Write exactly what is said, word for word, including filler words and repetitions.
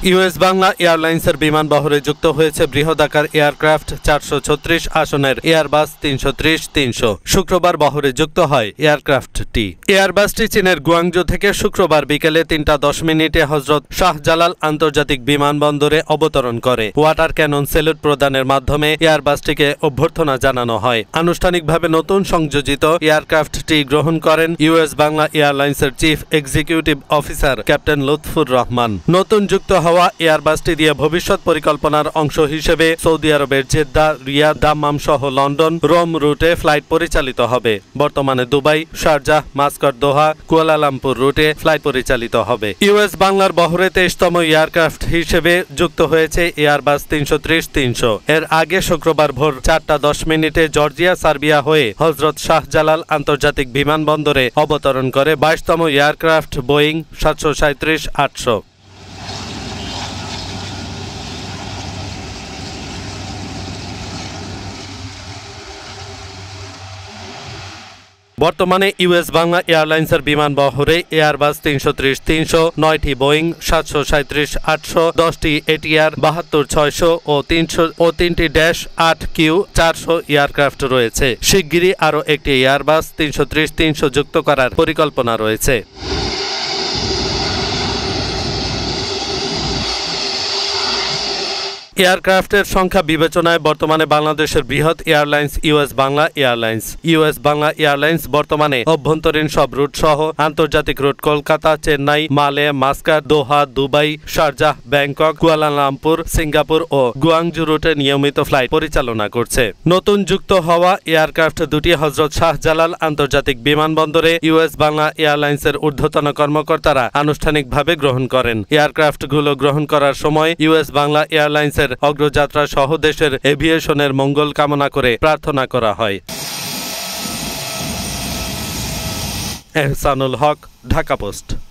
US Bangla এয়ারলাইন্সের বিমান বহরে যুক্ত হয়েছে বৃহদাকার এয়ারক্রাফট চারশো ছত্রিশ আসনের এয়ারবাস তিনশো ত্রিশ তিনশো শুক্রবার বহরে যুক্ত হয় এয়ারক্রাফটটি। এয়ারবাসটি চীনের গুয়াংজু থেকে শুক্রবার বিকেলে তিনটা দশ মিনিটে হজরত শাহজালাল আন্তর্জাতিক বিমানবন্দরে অবতরণ করে। ওয়াটার ক্যানন স্যালুট প্রদানের মাধ্যমে এয়ারবাসটিকে অভ্যর্থনা জানানো হয়। আনুষ্ঠানিকভাবে নতুন সংযোজিত এয়ারক্রাফটটি গ্রহণ করেন ইউএস বাংলা এয়ারলাইন্সের chief executive officer captain Lutfur Rahman. নতুন যুক্ত হওয়া এয়ারবাসটি দিয়ে ভবিষ্যৎ পরিকল্পনার অংশ হিসেবে সৌদি আরবের জেদ্দা, রিয়াদ, দাম্মাম সহ লন্ডন, রোম রুটে ফ্লাইট পরিচালিত হবে। বর্তমানে Dubai, Sharjah, Muscat, Doha, Kuala Lumpur রুটে ফ্লাইট পরিচালিত হবে। ইউএস বাংলার বহরে তেইশতম এয়ারক্রাফট হিসেবে যুক্ত হয়েছে এয়ারবাস তিনশো ত্রিশ তিনশো। এর আগে শুক্রবার ভোর চারটা দশ মিনিটে জর্জিয়া, সার্বিয়া হয়ে হজরত শাহজালাল আন্তর্জাতিক বিমানবন্দরে অবতরণ করে বাইশতম এয়ারক্রাফট বোয়িং সাতশো সাঁত্রিশ আটশো। বর্তমানে ইউএস বাংলা এয়ারলাইন্সের বিমান বহরে এয়ারবাস তিনশো ত্রিশ তিনশো, নয়টি বোয়িং সাতশো সাঁত্রিশ আটশো, দশটি এটিআর বাহাত্তর ছয়শো ও তিনশো ও তিনটি ড্যাশ আট কিউ চারশো এয়ারক্রাফট রয়েছে। শিগগিরই আরও একটি এয়ারবাস তিনশো ত্রিশ তিনশো যুক্ত করার পরিকল্পনা রয়েছে। এয়ারক্রাফটের সংখ্যা বিবেচনায় বর্তমানে বাংলাদেশের বৃহৎ airlines US Bangla airlines. US Bangla airlines বর্তমানে অভ্যন্তরীণ সব রুট সহ আন্তর্জাতিক root Kolkata, Chennai, Male, Muscat, Doha, Dubai, Sharjah, Bangkok, Kuala Lumpur, Singapore ও গুয়াংজু রুটে নিয়মিত ফ্লাইট পরিচালনা করছে। নতুন যুক্ত হওয়া এয়ারক্রাফট দুটি হজরত শাহজালাল আন্তর্জাতিক বিমানবন্দরে ইউএস বাংলা এয়ারলাইন্সের ঊর্ধ্বতন কর্মকর্তারা আনুষ্ঠানিকভাবে গ্রহণ করেন। এয়ারক্রাফটগুলো গ্রহণ করার সময় ইউএস বাংলা এয়ারলাইন্সের অগ্রযাত্রা সহ দেশের এভিয়েশনের মঙ্গল কামনা করে প্রার্থনা করা হয়। এহসানুল হক, ঢাকা পোস্ট।